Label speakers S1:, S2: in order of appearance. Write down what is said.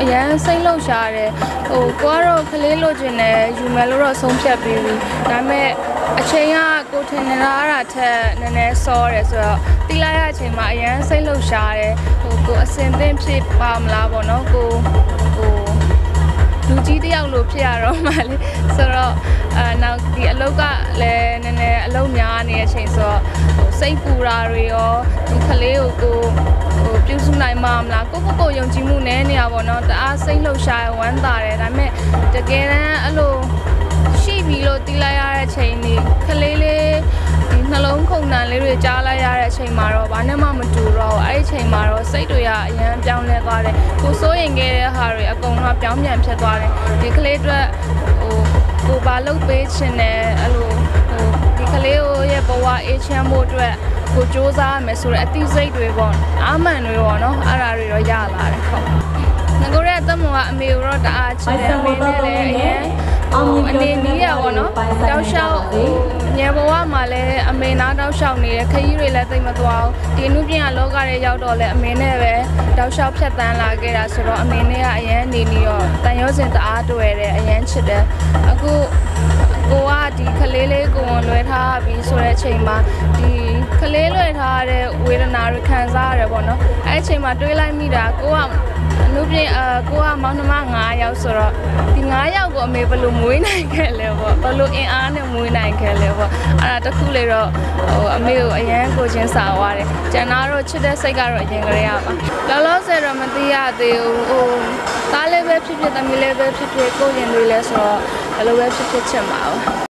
S1: အရန်စိတ်လှုပ်ရှားတယ်ကိုကတော့ကလေးလိုချင်တယ်ယူမယ်လို့တော့ဆုံးဖြတ်ပြီးပြီဒါပေမဲ့အချိန်ကကိုထင်နေတာအဲ့ဒါထက်နည်းနည်းစောတယ်ဆိုတော့တီးလိုက်ရအချိန်မှာအရန်စိတ်လှုပ်ရှားတယ်ကိုအစင်သင့်ဖြစ်ပါမလားပေါ့နော်ကိုလူကြီးတယောက်လိုဖြစ်ရတော့မှလေဆိုတော့နောက်ဒီအလုပ်ကလည်းနည်းနည်းအလုပ်များနေတဲ့အချိန်ဆိုတော့စိတ်ပူတာတွေရောဒီကလေးကိုပြုစုနိုင်မှာမလားကိုယုံကြည်မှုနဲ့နေရပါတော့တအားစိတ်လှုပ်ရှားဝမ်းသာတယ်ဒါပေမဲ့တကယ်တမ်းအဲ့လိုရှိပြီလို့တီးလိုက်ရတဲ့အချိန်ဒီကလေးလေးဒီနှလုံးခုန်တန်လေးတွေကြားလိုက်ရတဲ့အချိန်မှာတော့ဘာနဲ့မှမတူတော့အဲ့ဒီအချိန်မှာတော့စိတ်တွေကအရန်ပြောင်းလဲသွားတယ်ကိုစိုးရင်ခဲ့တဲ့ဟာတွေအကုန်လုံးပြောင်းပြန်ဖြစ်သွားတယ်ဒီကလေးအတွက်ကိုဘာလုပ်ပေးချင်တယ်အဲ့လိုဒီကလေးရဲ့ဘဝအေးချမ်းဖို့အတွက်ကိုစူးစမ်းမယ်ဆိုတော့အသိစိတ်တွေပေါ့အာမန်တွေပေါ့နော်အဲ့ဒါတွေတော့ရလာတယ်ဟုတ်ငကိုရဲ့အသက်မွန်ကအမေတို့တအားချစ်တယ်အမေနဲ့လည်းအရင်အနေနီးရပါတော့တောက်လျှောက်ညဘဝမှာလည်းအမေနားတောက်လျှောက်နေတယ်ခရီးတွေလည်းသိမသွားဘူးဒီနုပညာလောကတွေရောက်တော့လည်းအမေနဲ့ပဲတောက်လျှောက်ဖြတ်တန်းလာခဲ့တာဆိုတော့အမေနဲ့ကအရင်နေနေတော့တန်ရုံးစင်တအားတွေ့တယ်အရင်ချစ်တယ်အခုကိုကဒီကလေးလေးကိုဝန်လွှဲထားပြီးဆိုတဲ့အချိန်မှာဒီကလေးလွှဲထားတဲ့ဝေဒနာတွေခံစားရတယ်ပေါ့နော်အဲ့အချိန်မှာတွေးလိုက်မိတာကိုကအနုပြင်ကိုကမောင်နှမ9ယောက်ဆိုတော့ဒီ9ယောက်ကိုအမေဘယ်လိုမွေးနိုင်ခဲ့လဲပေါ့ဘယ်လိုအင်အားနဲ့မွေးနိုင်ခဲ့လဲပေါ့အဲ့ဒါတခုလေတော့အမေကိုအရန်ကိုချင်းစာသွားတယ်ကျန်တော့ချစ်တဲ့စိတ်ကတော့အရင်ကတည်းကပါလောလောဆယ်တော့မသိရသေးဘူးသားလေးပဲဖြစ်ဖြစ်သမီးလေးပဲဖြစ်ဖြစ်ကိုရင်တွေလဲဆိုတော့ဘယ်လိုပဲဖြစ်ဖြစ်ချင်ပါဘူး